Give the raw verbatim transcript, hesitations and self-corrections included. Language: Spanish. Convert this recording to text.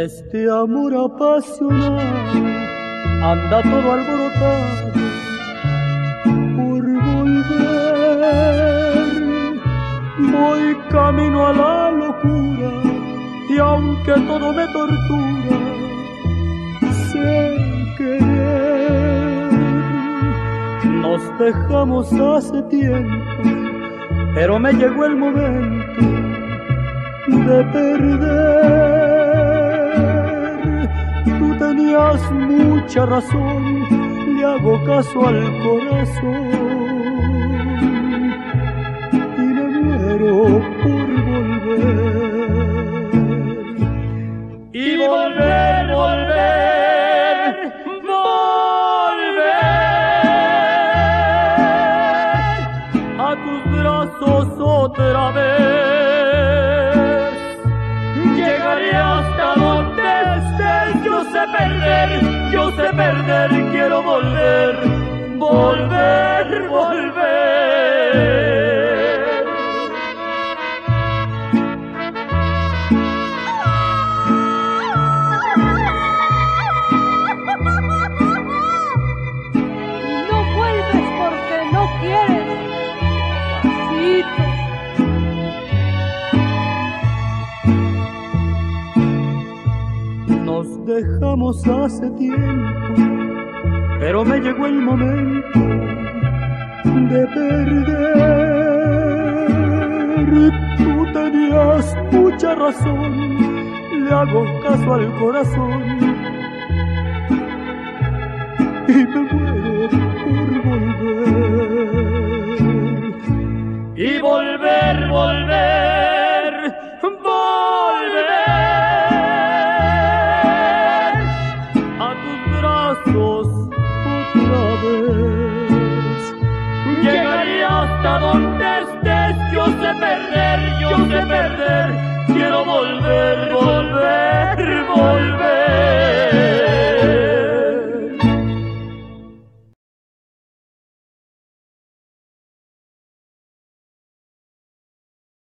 este amor apasionado anda todo alborotado por volver. Voy camino a la locura y aunque todo me tortura, sé querer. Nos dejamos hace tiempo, pero me llegó el momento de perder. Tú tenías mucha razón, le hago caso al corazón y me muero por volver. Y volver, volver, volver a tus brazos otra vez. Llegaré hasta donde estés, yo sé perder, yo sé perder, quiero volver, volver, volver. No vuelves porque no quieres, Juancito. Nos dejamos hace tiempo, pero me llegó el momento de perder. Tú tenías mucha razón, le hago caso al corazón y me muero por volver. Y volver, volver, volver a tus brazos otra vez. Llegaré hasta donde estés, yo sé perder, yo sé perder, quiero volver, volver, volver.